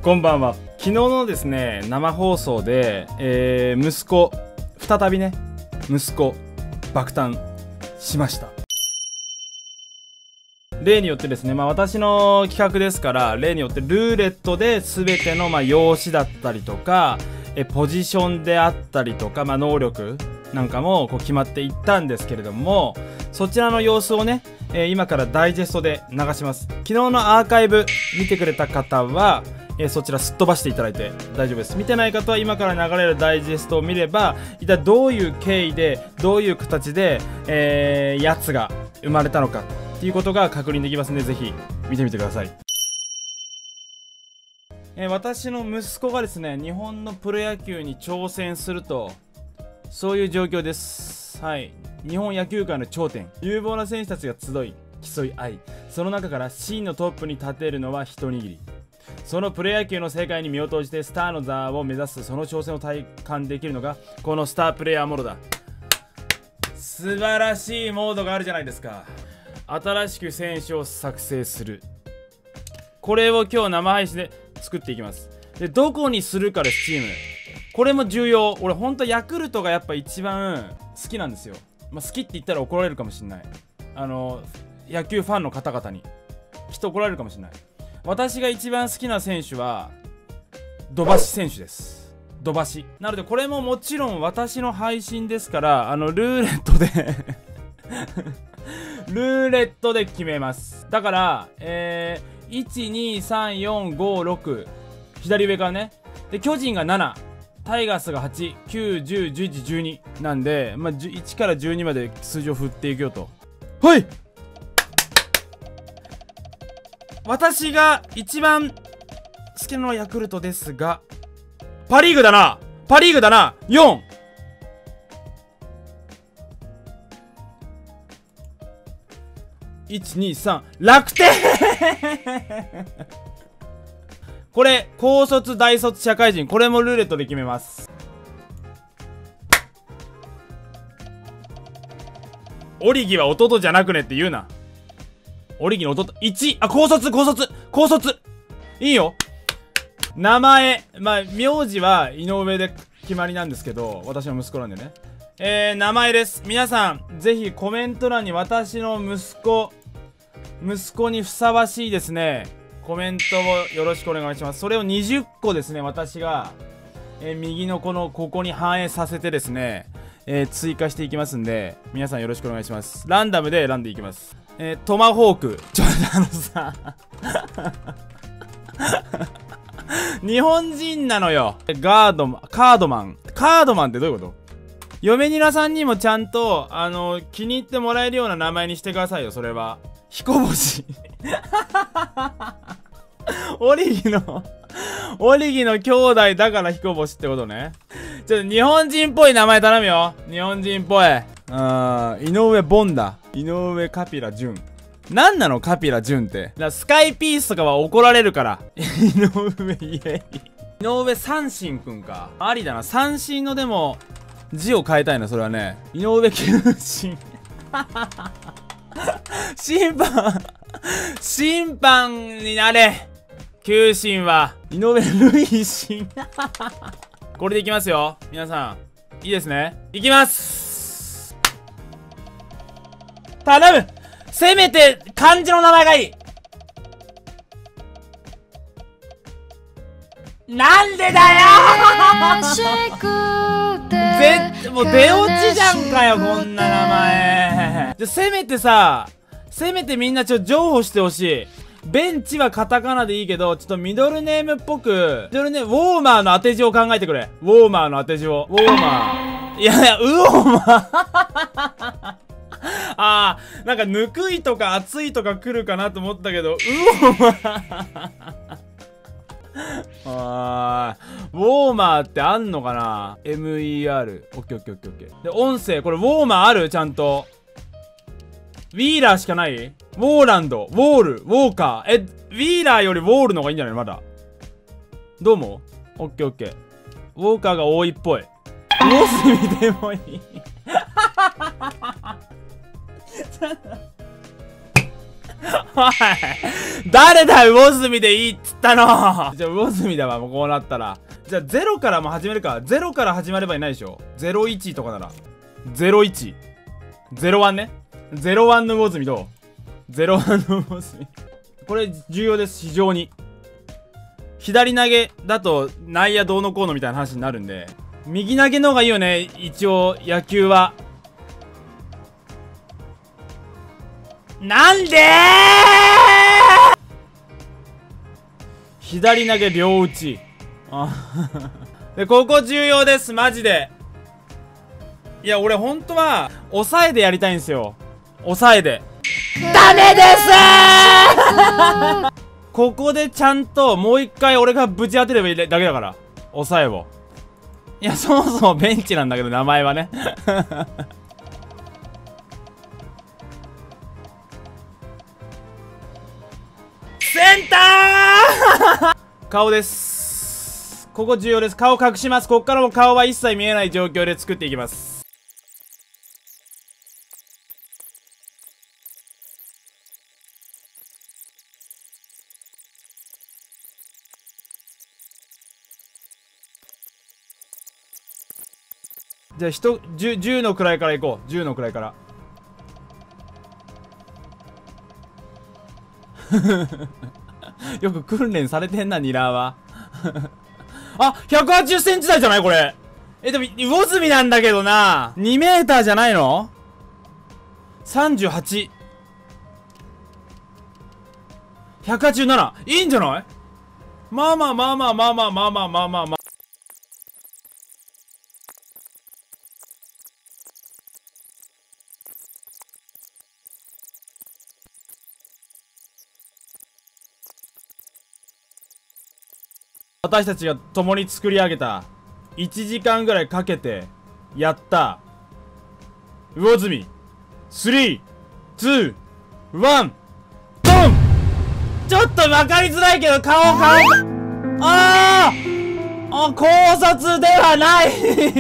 こんばんは。昨日のですね、生放送で、息子、再びね、息子、爆誕しました。例によってですね、私の企画ですから、例によってルーレットで全ての用紙だったりとか、ポジションであったりとか、能力なんかもこう決まっていったんですけれども、そちらの様子をね、今からダイジェストで流します。昨日のアーカイブ見てくれた方は、そちらすっ飛ばしていただいて大丈夫です。見てない方は今から流れるダイジェストを見れば、一体どういう経緯でどういう形で、やつが生まれたのかっていうことが確認できますので、ぜひ見てみてください。私の息子がですね、日本のプロ野球に挑戦すると、そういう状況です。はい、日本野球界の頂点、有望な選手たちが集い競い合い、その中から真のトップに立てるのは一握り。そのプロ野球の世界に身を投じてスターの座を目指す、その挑戦を体感できるのがこのスタープレイヤーモードだ。素晴らしいモードがあるじゃないですか。新しく選手を作成する、これを今日生配信で作っていきます。で、どこにするかです。チーム、これも重要。俺ほんとヤクルトがやっぱ一番好きなんですよ。好きって言ったら怒られるかもしんない。野球ファンの方々にきっと怒られるかもしれない。私が一番好きな選手は土橋選手です。土橋なので、これももちろん私の配信ですから、ルーレットでルーレットで決めます。だから12345左上からね。で、巨人が7、タイガースが8、9、10、11、12なんで、1から12まで数字を振っていくよと。はい、私が一番好きなのはヤクルトですが、パリーグだな、パリーグだな。4、1、2、3、楽天これ高卒大卒社会人、これもルーレットで決めます。オリギは弟じゃなくねって言うな。オリギの弟1、高卒いいよ。名前、名字は井上で決まりなんですけど、私の息子なんでね。名前です。皆さんぜひコメント欄に私の息子にふさわしいですね、コメントをよろしくお願いします。それを20個ですね、私が、右のここに反映させてですね、追加していきますんで、皆さんよろしくお願いします。ランダムで選んでいきます。トマホーク、さ日本人なのよ。カードマンってどういうこと？嫁ニラさんにもちゃんと気に入ってもらえるような名前にしてくださいよ。それは彦星オリギの兄弟だから彦星ってことね。ちょっと日本人っぽい名前頼むよ。日本人っぽい。井上ボンダ、井上カピラジュン。なんなのカピラジュンって。スカイピースとかは怒られるから井上イエイ。井上三振くんか。ありだな。三振のでも字を変えたいな、それはね。井上球審審判になれ。球審は井上塁審これでいきますよ。皆さんいいですね。いきます。頼む。せめて漢字の名前がいい。なんでだよもう出落ちじゃんかよ、こんな名前。せめてみんな譲歩してほしい。ベンチはカタカナでいいけど、ちょっとミドルネームっぽく、ウォーマーの当て字を考えてくれ。ウォーマーの当て字を。ウォーマー。いや、ウォーマーなんかぬくいとか熱いとか来るかなと思ったけど、ウォーマーウォーマーってあんのかな。 MER。 オッケーオッケーオッケーオッケー。で、音声、これウォーマーある？ちゃんとウィーラーしかない？ウォーランド、ウォール、ウォーカー。ウィーラーよりウォールの方がいいんじゃない？まだどうも。オッケーオッケー。ウォーカーが多いっぽい。ウォスミでもいいおい誰だ魚住でいいっつったの。じゃあ魚住だわ、もうこうなったら。じゃあ0からも始めるか。0から始まればいないでしょ。01とかなら。01。01ね。01の魚住どう？ 01 の魚住。これ重要です、非常に。左投げだと内野どうのこうのみたいな話になるんで、右投げの方がいいよね、一応野球は。なんでー左投げ両打ち。で、ここ重要です、マジで。いや、俺ほんとは、抑えでやりたいんですよ。抑えで。ダメですーここでちゃんともう一回俺がぶち当てればいいだけだから。抑えを。いや、そもそもベンチなんだけど、名前はね。センター顔です。ここ重要です。顔隠します。こっからも顔は一切見えない状況で作っていきます。じゃあ10の位から行こう。10の位からよく訓練されてんな、ニラーは。あ、180センチ台じゃないこれ。でも、魚住なんだけどな。2メーターじゃないの ?38。187。いいんじゃない？まあまあまあまあまあまあまあまあまあまあまあ。私たちが共に作り上げた1時間ぐらいかけてやった魚住3、2、1、ドン。ちょっと分かりづらいけど顔あ考察ではない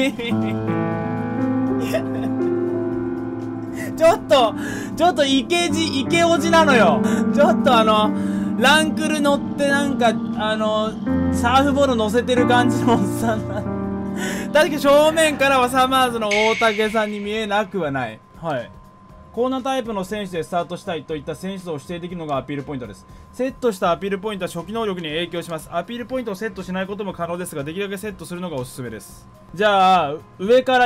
ちょっとイケオジなのよ。ちょっとランクル乗ってなんか、サーフボード乗せてる感じのおっさんな。確か正面からはサマーズの大竹さんに見えなくはない。はい。こんなタイプの選手でスタートしたいといった選手像を指定できるのがアピールポイントです。セットしたアピールポイントは初期能力に影響します。アピールポイントをセットしないことも可能ですが、できるだけセットするのがおすすめです。じゃあ、上から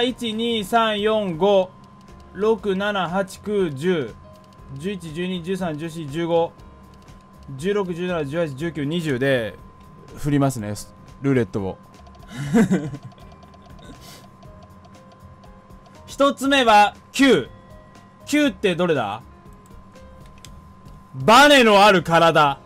1、2、3、4、5、6、7、8、9、10、11、12、13、14、15、16、17、18、19、20で振りますね、ルーレットを。一つ目は9。9ってどれだ？バネのある体。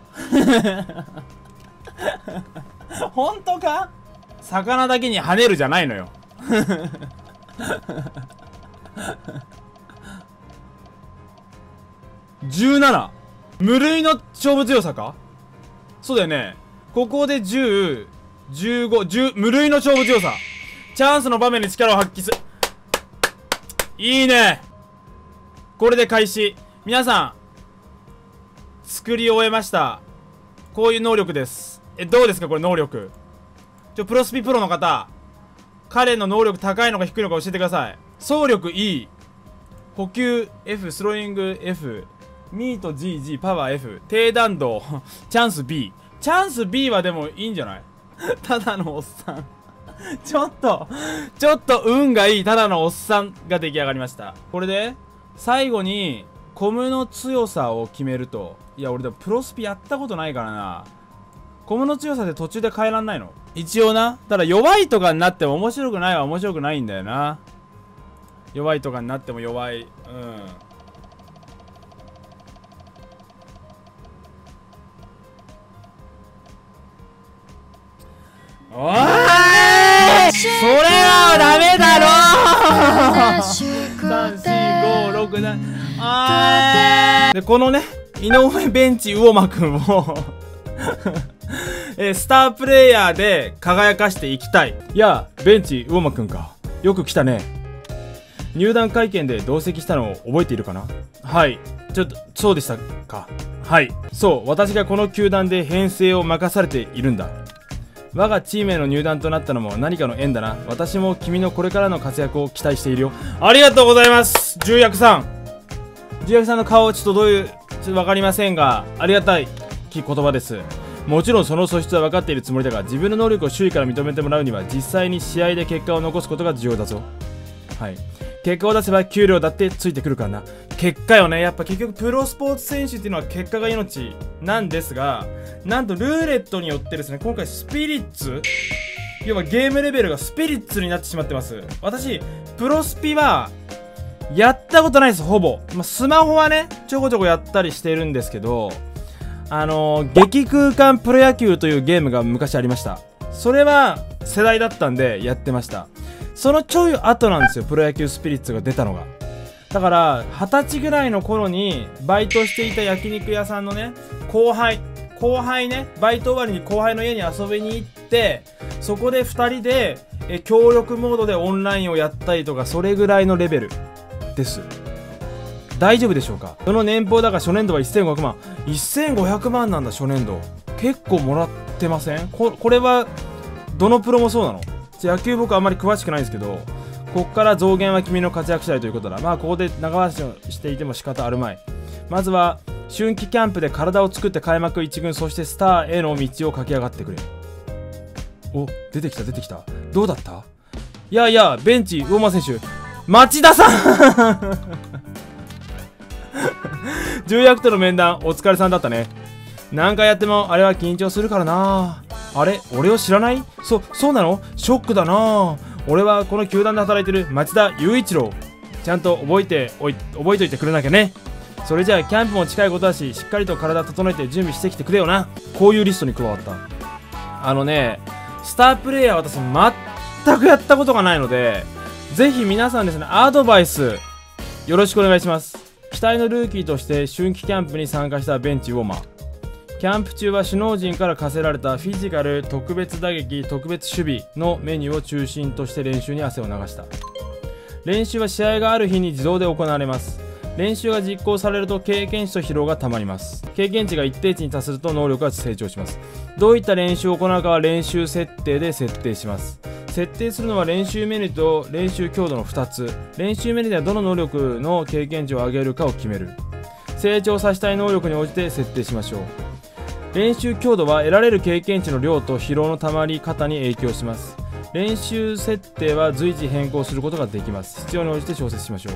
本当か？魚だけに跳ねるじゃないのよ。17。無類の勝負強さか？そうだよね。ここで10、15、10、無類の勝負強さ。チャンスの場面に力を発揮する。いいね。これで開始。皆さん、作り終えました。こういう能力です。どうですかこれ能力。プロスピプロの方、彼の能力高いのか低いのか教えてください。走力 E、補給 F、スローイング F、ミート GG、パワー F、低弾道、チャンス B。チャンス B はでもいいんじゃない？ただのおっさん。ちょっと運がいいただのおっさんが出来上がりました。これで、最後に、コムの強さを決めると。いや、俺でもプロスピやったことないからな。コムの強さで途中で変えらんないの？一応な。ただ弱いとかになっても面白くないは面白くないんだよな。弱いとかになっても弱い。うん。おーい！それはダメだろー！ 3、4、5、6、7。で、このね、井上ベンチ魚間くんをスタープレイヤーで輝かしていきたい。いや、ベンチ魚間くんか。よく来たね。入団会見で同席したのを覚えているかな？はい。 そうでしたか。はい。そう、私がこの球団で編成を任されているんだ。我がチームへの入団となったのも何かの縁だな。私も君のこれからの活躍を期待しているよ。ありがとうございます、重役さん。重役さんの顔、ちょっとどういう、ちょっとわかりませんが、ありがたい言葉です。もちろんその素質は分かっているつもりだが、自分の能力を周囲から認めてもらうには、実際に試合で結果を残すことが重要だぞ。はい。結果を出せば給料だってついてくるからな。結果よね。やっぱ結局プロスポーツ選手っていうのは結果が命なんですが、なんとルーレットによってですね、今回スピリッツ、要はゲームレベルがスピリッツになってしまってます。私、プロスピはやったことないです、ほぼ。スマホはね、ちょこちょこやったりしてるんですけど、激空間プロ野球というゲームが昔ありました。それは世代だったんでやってました。そのちょい後なんですよ、プロ野球スピリッツが出たのが。だから20歳ぐらいの頃にバイトしていた焼肉屋さんのね、後輩ね、バイト終わりに後輩の家に遊びに行って、そこで2人で協力モードでオンラインをやったりとか、それぐらいのレベルです。大丈夫でしょうか。その年俸だが初年度は1500万。1500万なんだ、初年度。結構もらってません？これはどのプロもそうなの？野球僕あんまり詳しくないんですけど、こっから増減は君の活躍次第ということだ。まあここで長話をしていても仕方あるまい。まずは春季キャンプで体を作って開幕1軍、そしてスターへの道を駆け上がってくれ。お、出てきた出てきた。どうだった？いやいや、ベンチウォーマー選手町田さん重役との面談お疲れさんだったね。何回やってもあれは緊張するからな。あれ、俺を知らない？そうなの？ショックだな。俺はこの球団で働いてる町田雄一郎。ちゃんと覚えといてくれなきゃね。それじゃあキャンプも近いことだし、しっかりと体整えて準備してきてくれよな。こういうリストに加わった。スタープレイヤー私全くやったことがないので、ぜひ皆さんですね、アドバイスよろしくお願いします。期待のルーキーとして春季キャンプに参加したベンチウォーマー。キャンプ中は首脳陣から課せられたフィジカル、特別打撃、特別守備のメニューを中心として練習に汗を流した。練習は試合がある日に自動で行われます。練習が実行されると経験値と疲労がたまります。経験値が一定値に達すると能力が成長します。どういった練習を行うかは練習設定で設定します。設定するのは練習メニューと練習強度の2つ。練習メニューではどの能力の経験値を上げるかを決める。成長させたい能力に応じて設定しましょう。練習強度は得られる経験値の量と疲労のたまり方に影響します。練習設定は随時変更することができます。必要に応じて調節しましょう。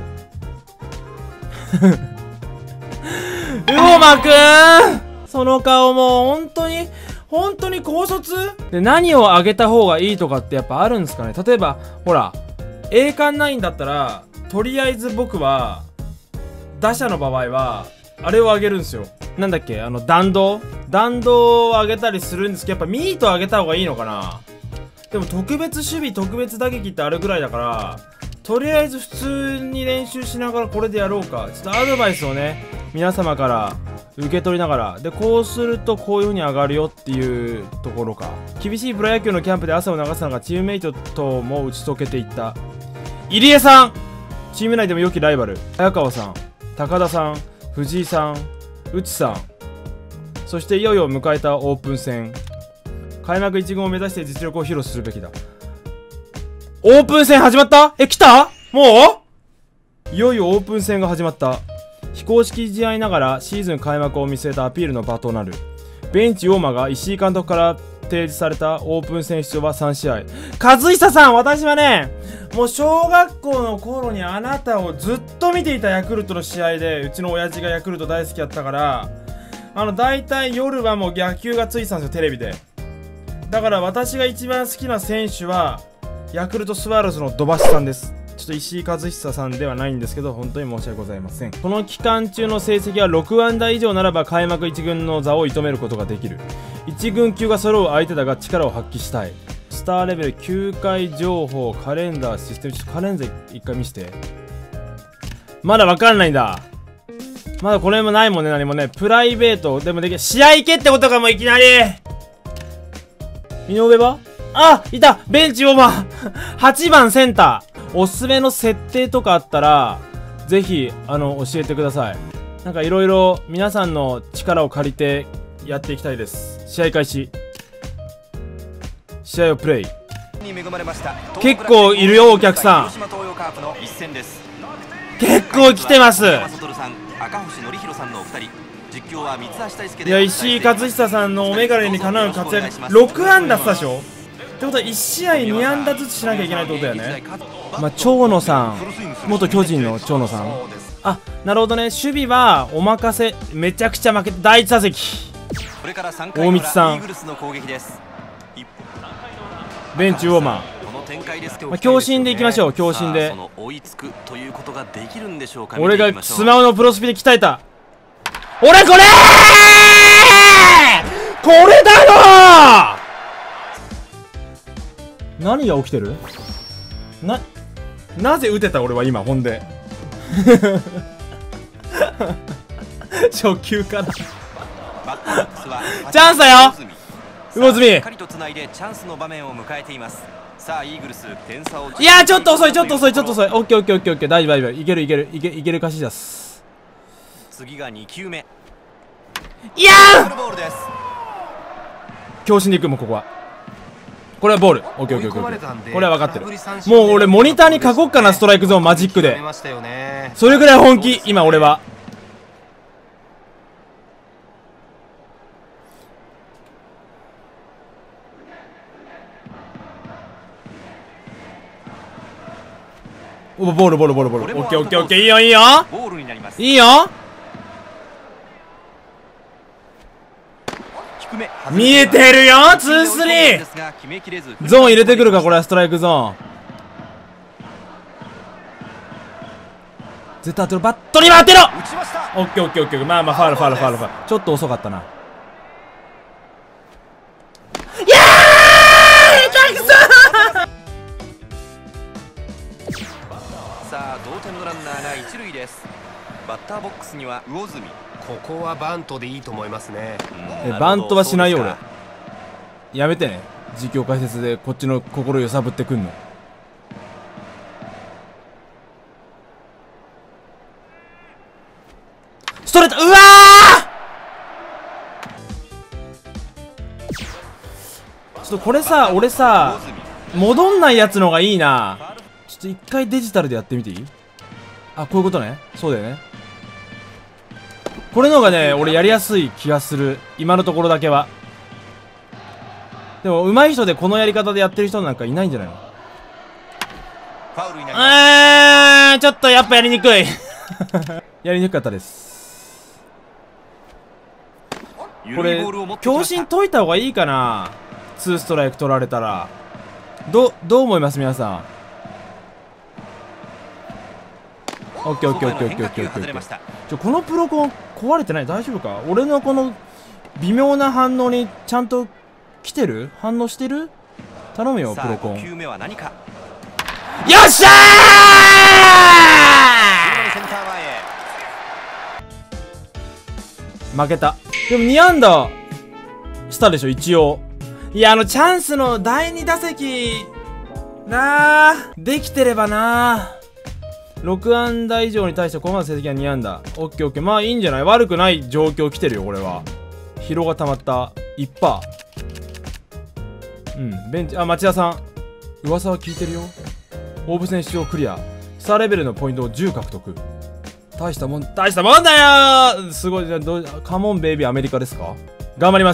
うおまくん、その顔もう本当に高卒で、何を上げた方がいいとかってやっぱあるんですかね。例えばほら栄冠9だったら、とりあえず僕は打者の場合はあれを上げるんですよ。なんだっけ、弾道を上げたりするんですけど、やっぱミート上げた方がいいのかな。でも特別守備、特別打撃ってあるぐらいだから、とりあえず普通に練習しながらこれでやろうか。ちょっとアドバイスをね、皆様から受け取りながら、でこうするとこういう風に上がるよっていうところか。厳しいプロ野球のキャンプで汗を流すのがチームメイトとも打ち解けていった。入江さん、チーム内でも良きライバル。早川さん、高田さん、藤井さん、内さん、そしていよいよ迎えたオープン戦。開幕1軍を目指して実力を披露するべきだ。オープン戦始まった？来た？もう？いよいよオープン戦が始まった。非公式試合ながらシーズン開幕を見据えたアピールの場となる。ベンチウォーマーが石井監督から提示されたオープン戦出場は3試合。和久さん、私はね、もう小学校の頃にあなたをずっと見ていたヤクルトの試合で、うちの親父がヤクルト大好きやったから、大体夜はもう野球がついてたんですよ、テレビで。だから私が一番好きな選手はヤクルトスワローズの土橋さんです。ちょっと石井和久さんではないんですけど、本当に申し訳ございません。この期間中の成績は6安打以上ならば開幕1軍の座を射止めることができる。1軍級が揃う相手だが力を発揮したい。スターレベル9回情報カレンダーシステム。ちょっとカレンダー一回見せて。まだわかんないんだ。まだこれもないもんね、何もね。プライベートでもできる。試合行けってことかも、いきなり。井上は？あ、いた！ベンチオーバー8番センター。おすすめの設定とかあったら、ぜひ、教えてください。 なんかいろいろ皆さんの力を借りてやっていきたいです。試合開始。試合をプレイ。結構いるよお客さん。結構来てます。いや、石井勝久さんのお眼鏡にかなう活躍。6安打したでしょ。ってことは1試合2安打ずつしなきゃいけないってことだよね。まあ長野さん、元巨人の長野さん。あ、なるほどね。守備はお任せ。めちゃくちゃ負けて第1打席大道さん、ベンチウォーマー、まあ、強心でいきましょう。強心で。俺がスマホのプロスピで鍛えた。俺これだろ。何が起きてる。なぜ打てた俺は今。ほんで初球からチャンスだよ魚住。いやちょっと遅い。オッケーオッケーオッケー。大丈夫。いけるカシダス。次が2球目。いやー強心でいく。もうここはこれはボール。オッケー。これは分かってる。もう俺モニターに書こうかな。ストライクゾーンマジックで。それぐらい本気今俺は。ボール。オッケー。いいよ。見えてるよ。2-3ゾーン入れてくるか。これはストライクゾーン絶対当てろ。バットに当てろ。オッケー。まあファウル。ちょっと遅かったな。いやー下手くそ。 さあ同点のランナーが一塁です。バッターボックスには魚住。ここはバントでいいと思いますね。 バントはしないよ俺。やめてね。実況解説でこっちの心揺さぶってくんの。ストレート。うわーちょっとこれさ、俺さ戻んないやつのがいいな。ちょっと一回デジタルでやってみていい？あ、こういうことね。そうだよね。これのがね、俺やりやすい気がする。今のところだけは。でも上手い人でこのやり方でやってる人なんかいないんじゃないの？ちょっとやっぱやりにくいやりにくかったです。これ強心解いた方がいいかな。2ストライク取られたらどう思います皆さん。オッケー。このプロコン壊れてない？大丈夫か？俺のこの微妙な反応にちゃんと来てる？反応してる？頼むよプロコン。よっしゃー！負けた。でも2安打したでしょ一応。いやチャンスの第2打席なあできてればなあ。6安打以上に対してここまで成績は2安打。オッケー。まあいいんじゃない？悪くない状況来てるよこれは。疲労が溜まった 1%。 ベンチ。あ、町田さん噂は聞いてるよ。オープン戦出場クリア。スターレベルのポイントを10獲得。大したもんだよー。すごい。カモンベイビーアメリカですか？頑張ります。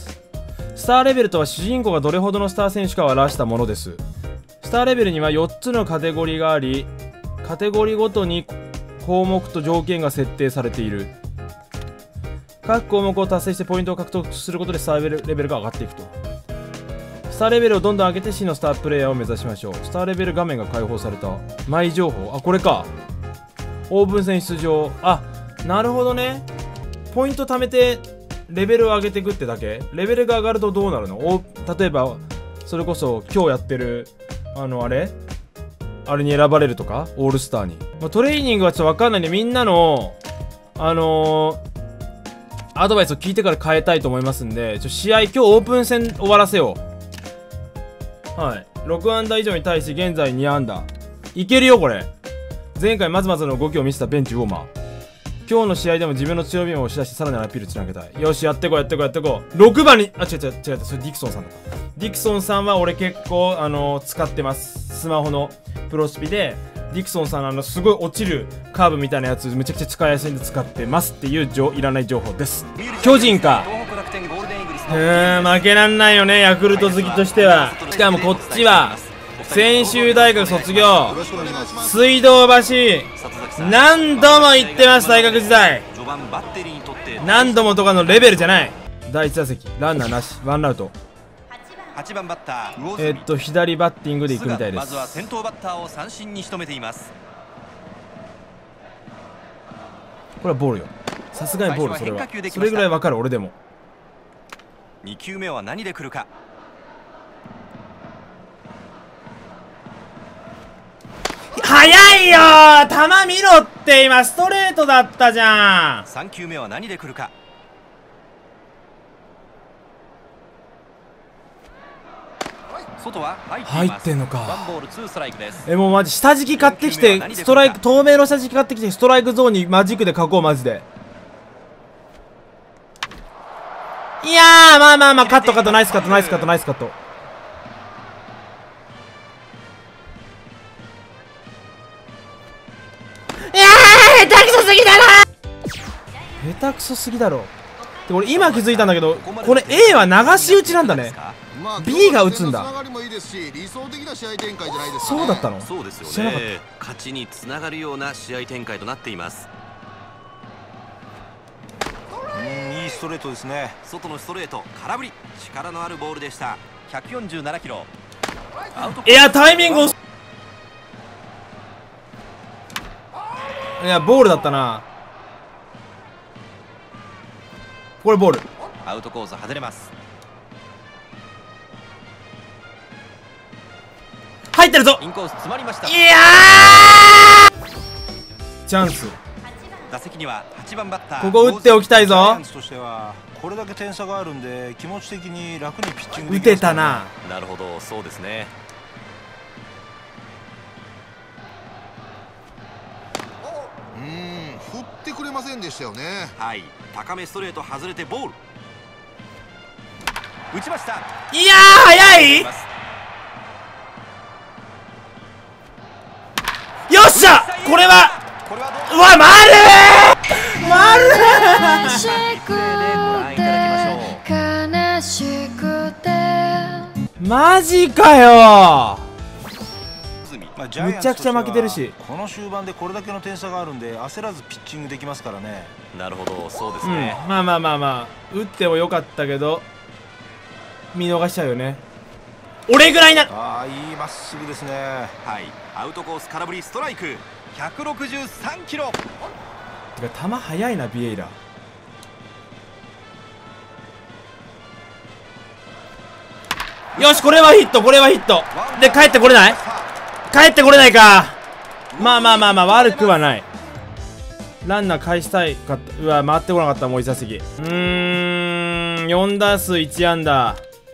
スターレベルとは主人公がどれほどのスター選手かを表したものです。スターレベルには4つのカテゴリーがあり、カテゴリーごとに項目と条件が設定されている。各項目を達成してポイントを獲得することでスターレベルが上がっていくと。スターレベルをどんどん上げて真のスタープレイヤーを目指しましょう。スターレベル画面が開放された。マイ情報。あ、これか。オープン戦出場。あ、なるほどね。ポイント貯めてレベルを上げていくってだけ。レベルが上がるとどうなるの？例えばそれこそ今日やってるあれに選ばれるとか、オールスターに。まあ、トレーニングはちょっとわかんないんで、みんなのアドバイスを聞いてから変えたいと思いますんで、試合今日オープン戦終わらせよう。はい。6安打以上に対して現在2安打。いけるよこれ。前回まずまずの動きを見せたベンチウォーマー。 今日の試合でも自分の強みを押し出してさらなるアピールつなげたい。よし、やってこうやってこうやってこう。6番に、あ、違う、それディクソンさんだ。ディクソンさんは俺結構使ってます。スマホのプロスピでディクソンさんすごい落ちるカーブみたいなやつめちゃくちゃ使いやすいんで使ってますっていういらない情報です。巨人か。負けらんないよね、ヤクルト好きとしては。しかもこっちは専修大学卒業、水道橋何度も行ってます。大学時代何度もとかのレベルじゃない。第1打席ランナーなし、ワンアウト。 8番バッター左バッティングで行くみたいです。 まずは先頭バッターを三振に仕留めています。 これはボールよ、さすがにボール。それぐらいわかる。俺でも 2球目は何で来るか。 早いよー、球見ろって。今ストレートだったじゃん。 3球目は何で来るか。外は入ってんのか。 ワンボールツーストライクです。 もうマジ下敷き買ってきて、ストライク、透明の下敷き買ってきてストライクゾーンにマジックで書こう。マジで。いやー、まあまあまあ、カットカット、ナイスカットナイスカットナイスカット。いやー、下手くそすぎだろ。下手くそすぎだろ。で俺今気づいたんだけど、これ A は流し打ちなんだね。B が打つんだ。そうだったの？ そうですよね。勝ちにつながるような試合展開となっています。いいストレートですね。外のストレート、空振り。力のあるボールでした。147キロ。 いや、タイミング。いや、ボールだったな。これボール。 アウトコース外れます。 入ってるぞ。 インコース詰まりました。 いやー、チャンス。 打席には8番バッター。 ここ打っておきたいぞ。 としてはこれだけ点差があるんで気持ち的に楽にピッチング打てたな。 なるほど、そうですね。 振ってくれませんでしたよね。 はい、高めストレート外れてボール。打ちました。 いやー、早い。よっしゃ、これはうわ、マジかよ。むちゃくちゃ負けてるし、 この終盤でこれだけの点差があるんで焦らずピッチングできますからね。 なるほど、そうですね。 まあまあまあまあ、打ってもよかったけど見逃しちゃうよね。俺ぐらいな。 ああ、いいまっすぐですね。 はい、アウトコース空振りストライク。163キロ。 てか球速いな、ビエイラ。よし、これはヒット、これはヒットで帰ってこれない？帰ってこれないか。まあまあまあまあ、悪くはない。ランナー返したいかった。うわ、回ってこなかった。もう1打席。4打数1安打。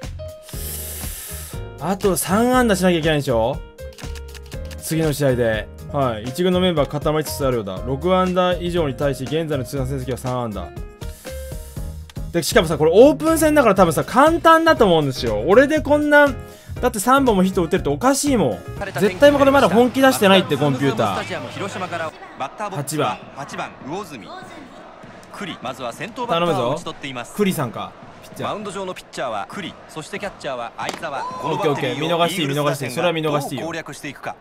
あと3安打しなきゃいけないんでしょ、次の試合で。はい、1軍のメンバー固まりつつあるようだ。6安打以上に対し現在の通算成績は3安打で、しかもさ、これオープン戦だから多分さ簡単だと思うんですよ。俺でこんなだって3本もヒット打てるとおかしいもん。絶対これまだ本気出してないって、コンピューター。8番魚住栗。まずは先頭バッターを打ち取っています。 栗さんか。 マウンド上のピッチャーは栗、そしてキャッチャーは相澤。 オッケーオッケー、見逃していい、見逃していい。それは見逃していいよ。 攻略していくか。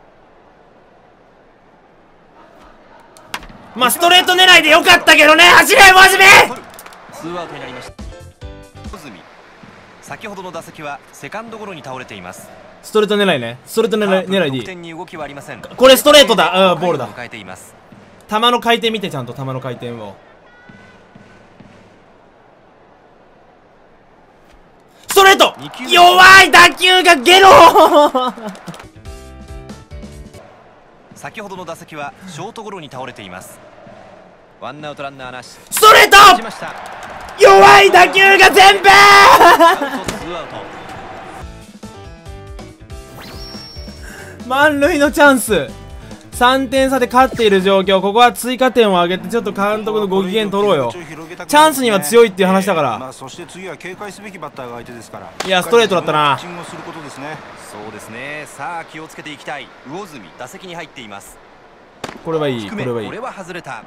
まあストレート狙いでよかったけどね。走れマジで。 ツーアウトになりました。魚住、先ほどの打席はセカンドゴロに倒れています。 ストレート狙いね。ストレート狙いでいい。 点に動きはありません。 これストレートだ。ボールだ。 迎えています。 球の回転見て、ちゃんと球の回転を。ストレート弱い打球がゲロ先ほどの打席はショートゴロに倒れています。ワンアウトランナーなし。 ストレート弱い打球が全部満塁のチャンス。 3点差で勝っている状況。ここは追加点を挙げてちょっと監督のご機嫌取ろうよ。チャンスには強いっていう話だから。 そして次は警戒すべきバッターが相手ですから。 いやストレートだったな。 そうですね。さあ気をつけていきたい。魚住打席に入っています。 これはいい、これはいい。 これは外れた。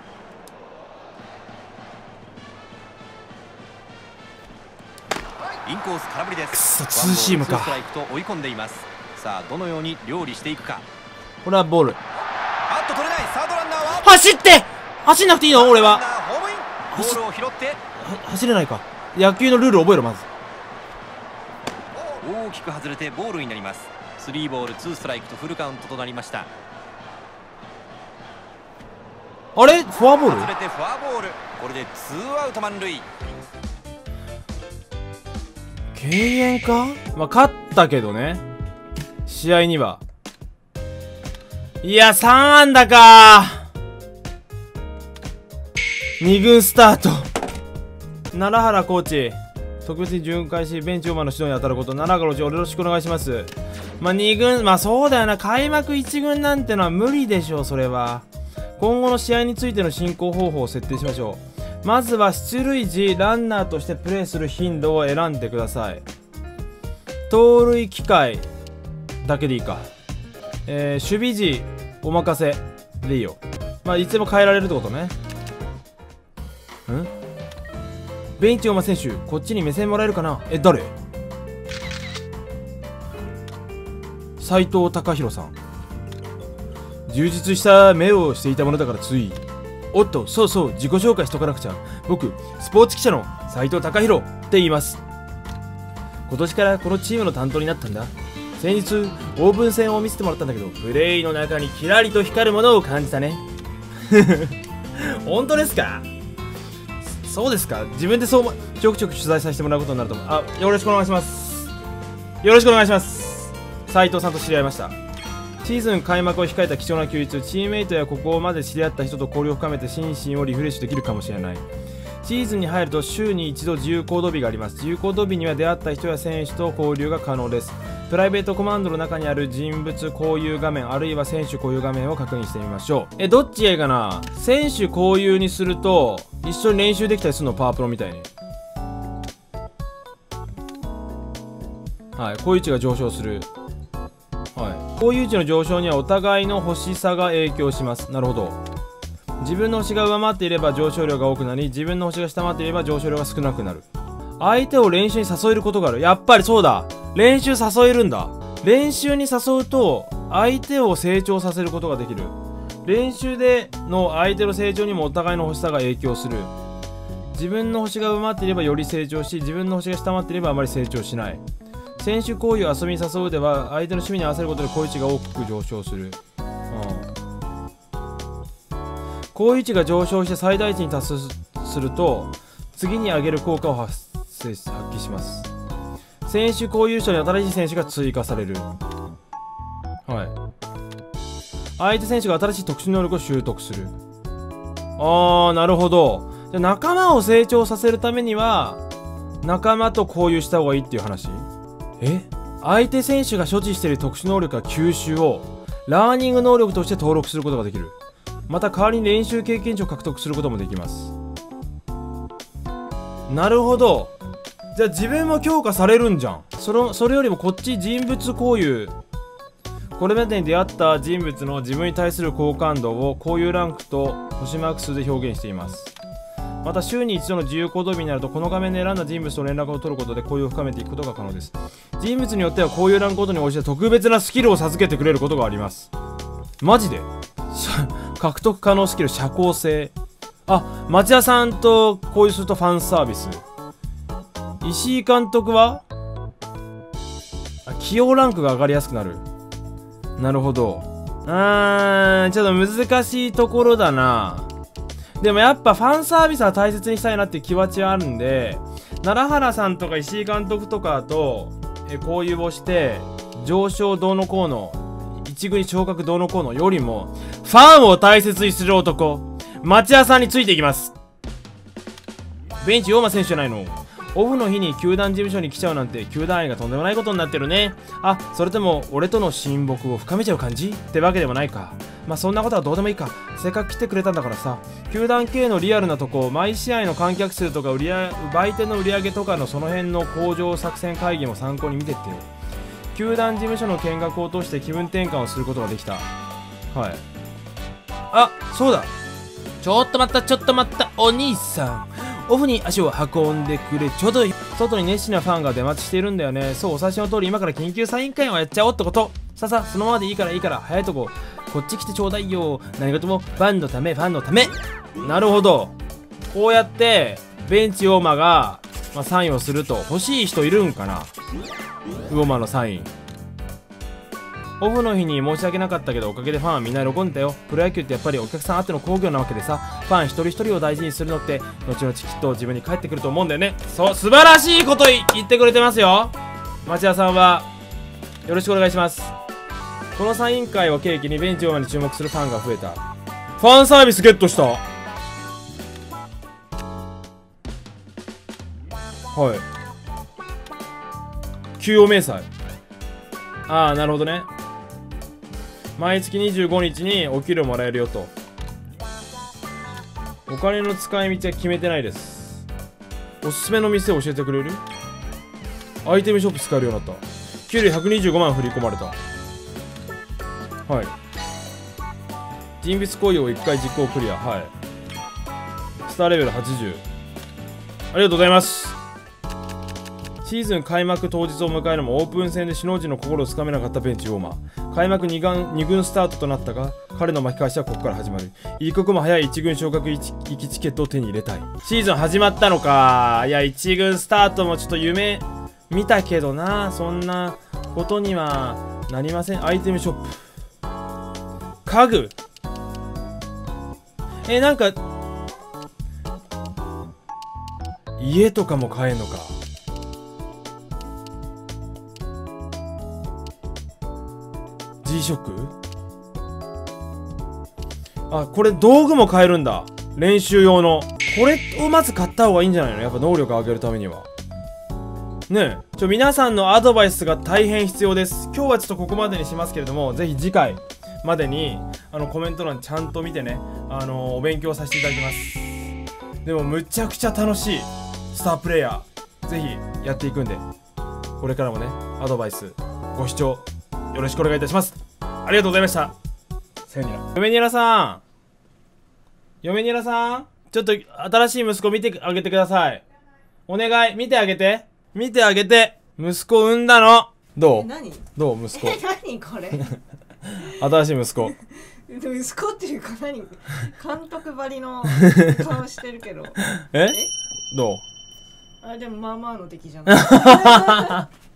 インコース空振りです。 くそツーシームか。 ストライクと追い込んでいます。さあどのように料理していくか。 これはボール。 あっと取れない。サードランナーは走って走んなくていいの俺は。 ホームイン。ボールを拾って走れないか。野球のルール覚えろまず。 大きく外れてボールになります。3ボール2ストライクとフルカウントとなりました。 あれフォアボール。 外れてフォアボール。これで2アウト満塁。 敬遠か。まあ勝ったけどね試合には。いや3安打か。2軍スタート。奈良原コーチ特別に巡回しベンチオーバーの指導に当たること。奈良原コーチよろしくお願いします。まあ2軍まあそうだよな。開幕1軍なんてのは無理でしょう。それは今後の試合についての進行方法を設定しましょう。まずは出塁時ランナーとしてプレーする頻度を選んでください。盗塁機会だけでいいか。守備時お任せでいいよ。まあいつでも変えられるってことね。ベンチオーマ選手こっちに目線もらえるかな。誰？斉藤貴弘さん。充実した目をしていたものだからつい。おっとそうそう自己紹介しとかなくちゃ。僕スポーツ記者の斉藤貴弘って言います。今年からこのチームの担当になったんだ。先日オープン戦を見せてもらったんだけどプレイの中にキラリと光るものを感じたね。本当ですか。そうですか。自分でそうちょくちょく取材させてもらうことになると思う。よろしくお願いします。よろしくお願いします。斉藤さんと知り合いました。シーズン開幕を控えた貴重な休日、チームメイトやここまで知り合った人と交流を深めて心身をリフレッシュできるかもしれない。シーズンに入ると週に一度自由行動日があります。自由行動日には出会った人や選手と交流が可能です。プライベートコマンドの中にある人物交友画面あるいは選手交友画面を確認してみましょう。どっちがいいかな。選手交友にすると一緒に練習できたりするの。パワープロみたいに。はい、交友値が上昇する。はい、交友値の上昇にはお互いの欲しさが影響します。なるほど。自分の星が上回っていれば上昇量が多くなり、自分の星が下回っていれば上昇量が少なくなる。相手を練習に誘えることがある。やっぱりそうだ。練習誘えるんだ。練習に誘うと相手を成長させることができる。練習での相手の成長にもお互いの欲しさが影響する。自分の星が上回っていればより成長し、自分の星が下回っていればあまり成長しない。選手交友を遊びに誘うでは相手の趣味に合わせることで交友値が大きく上昇する。交友値が上昇して最大値に達すると次に上げる効果を発揮します。選手交友賞に新しい選手が追加される。はい。相手選手が新しい特殊能力を習得する。なるほど。じゃ仲間を成長させるためには仲間と交友した方がいいっていう話。相手選手が所持している特殊能力や吸収をラーニング能力として登録することができる。また代わりに練習経験値を獲得することもできます。なるほど。じゃあ自分も強化されるんじゃん。それよりもこっち人物交友。これまでに出会った人物の自分に対する好感度を交友ランクと星マーク数で表現しています。また週に一度の自由行動日になるとこの画面で選んだ人物と連絡を取ることで交友を深めていくことが可能です。人物によっては交友ランクごとに応じて特別なスキルを授けてくれることがあります。マジで獲得可能スキル社交性。町田さんと交友するとファンサービス。石井監督は起用ランクが上がりやすくなる。なるほど。ちょっと難しいところだな。でもやっぱファンサービスは大切にしたいなっていう気持ちはあるんで、奈良原さんとか石井監督とかと交友をして上昇どうのこうの一軍に昇格どうのこうのよりもファンを大切にする男町屋さんについていきます。ベンチヨーマ選手じゃないの。 オフの日に球団事務所に来ちゃうなんて球団愛がとんでもないことになってるね。あ、それとも俺との親睦を深めちゃう感じってわけでもないか。まあそんなことはどうでもいいか。せっかく来てくれたんだからさ。球団系のリアルなとこ、毎試合の観客数とか売店の売り上げとかのその辺の向上作戦会議も参考に見てってよ。球団事務所の見学を通して気分転換をすることができた。はい。あ、そうだ。ちょっと待ったお兄さん、オフに足を運んでくれ。ちょうどいい。外に熱心なファンが出待ちしているんだよね。そう、お察しの通り今から緊急サイン会をやっちゃおうってこと。さあそのままでいいから早いとここっち来てちょうだいよ。何事もファンのため。なるほど。こうやってベンチウォーマが、サインをすると。欲しい人いるんかな、ウォーマのサイン。オフの日に申し訳なかったけど、おかげでファンはみんな喜んでたよ。プロ野球ってやっぱりお客さんあっての興行なわけでさ、ファン一人一人を大事にするのって後々きっと自分に返ってくると思うんだよね。そう、素晴らしいこと言ってくれてますよ。町田さんはよろしくお願いします。このサイン会を契機にベンチウォーマーに注目するファンが増えた。ファンサービスゲットした。はい、給与明細。ああ、なるほどね。毎月25日にお給料もらえるよと。お金の使い道は決めてないです。おすすめの店を教えてくれる？アイテムショップ使えるようになった。給料125万振り込まれた。はい。人物行為を1回実行クリア。はい。スターレベル80。ありがとうございます。シーズン開幕当日を迎えるもオープン戦で首脳陣の心をつかめなかったベンチウォーマー。開幕2軍スタートとなったが、彼の巻き返しはここから始まる。一刻も早い1軍昇格行きチケットを手に入れたい。シーズン始まったのか。いや、1軍スタートもちょっと夢見たけどな。そんなことにはなりません。アイテムショップ。家具。なんか家とかも買えんのか。G-SHOCK？ あ、これ道具も買えるんだ。練習用の。これをまず買った方がいいんじゃないの？やっぱ能力上げるためには。ねえ。皆さんのアドバイスが大変必要です。今日はちょっとここまでにしますけれども、ぜひ次回までに、コメント欄ちゃんと見てね、お勉強させていただきます。でも、むちゃくちゃ楽しいスタープレイヤー。ぜひやっていくんで、これからもね、アドバイス、ご視聴、よろしくお願いいたします。ありがとうございました。さよなら。嫁ニラさん、ちょっと新しい息子見てあげてください。お願い、見てあげて。息子産んだの。どう？どう息子。 何これ。 新しい息子。 息子っていうか何？監督ばりの顔してるけど。 どう？ あ、でもまあまあの出来じゃない。